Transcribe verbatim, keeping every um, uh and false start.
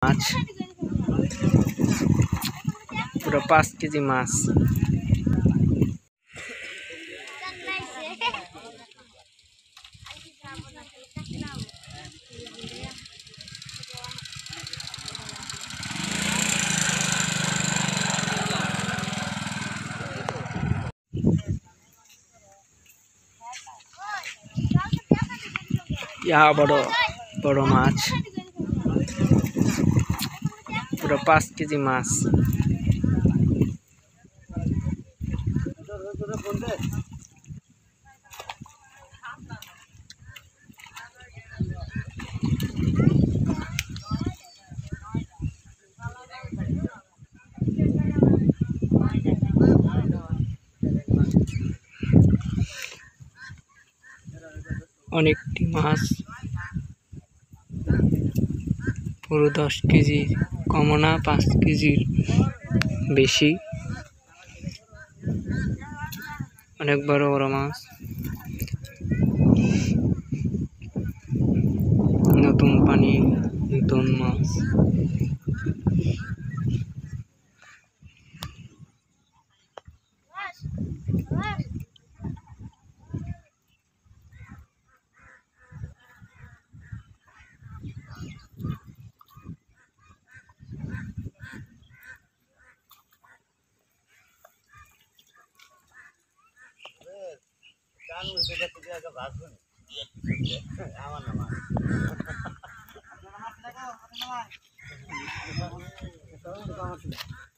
মাছ পুরো পাঁচ কেজি মাছ। ইয়া বড় বড় মাছ পুরো পাঁচ কেজি মাছ। অনেকটি মাছ পুরো দশ কেজি, কমও না পাঁচ কেজির বেশি। অনেক বড় বড় মাছ, নতুন পানি নতুন মাছ। আমার নাম